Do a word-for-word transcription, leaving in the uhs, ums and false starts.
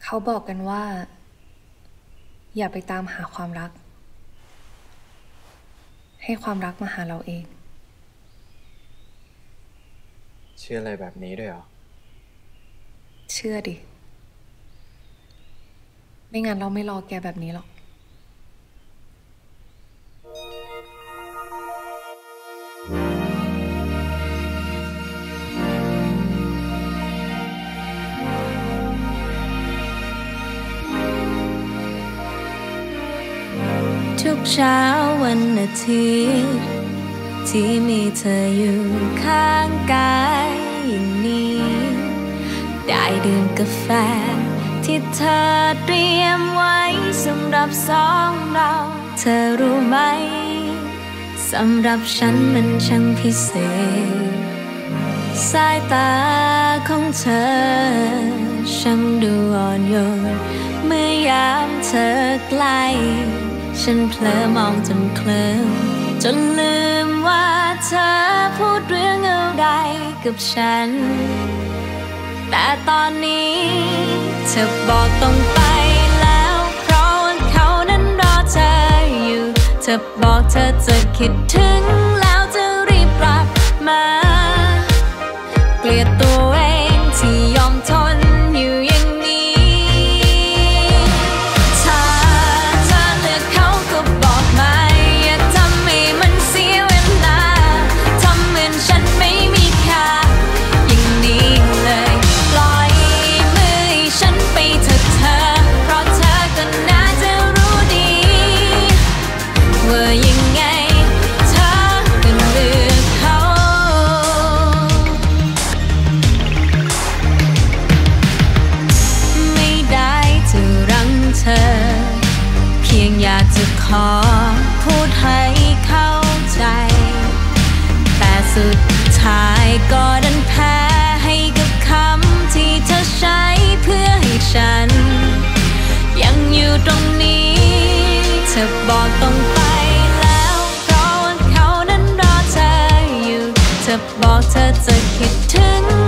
เขาบอกกันว่าอย่าไปตามหาความรักให้ความรักมาหาเราเองเชื่ออะไรแบบนี้ด้วยเหรอเชื่อดิไม่งั้นเราไม่รอแกแบบนี้หรอกทุกเช้าวันอาทิตย์ที่มีเธออยู่ข้างกายอย่างนี้ได้ดื่มกาแฟที่เธอเตรียมไว้สำหรับสองเราเธอรู้ไหมสำหรับฉันมันช่างพิเศษสายตาของเธอช่างดูอ่อนโยนเมื่อยามเธอใกล้ฉันเผลอมองจนเคลิ้มจนลืมว่าเธอพูดเรื่องอะไรกับฉันแต่ตอนนี้เธอบอกต้องไปแล้วเพราะว่าเขานั้นรอเธออยู่เธอบอกเธอจะคิดถึงแล้วจะรีบกลับมาเกลียดตัวเองที่ยอมทนอยู่อย่างนี้ถ้าเธอเลือกเขาก็บอกมาอย่าทำให้มันเสียเวลาทำเหมือนฉันไม่มีค่าอย่างนี้เลยปล่อยมือให้ฉันไปเถอะเธอเพราะเธอก็น่าจะรู้ดีว่ายังไงเธอก็เลือกเขาไม่ได้จะรั้งเธอเพียงอยากจะขอพูดให้เข้าใจแต่สุดท้ายก็ดันแพ้ให้กับคำที่เธอใช้เพื่อให้ฉันยังอยู่ตรงนี้เธอบอกต้องไปแล้วเพราะว่าเขานั้นรอเธออยู่เธอบอกเธอจะคิดถึง